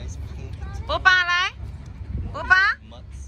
ปูปลาอะไรปูปลา Mutts.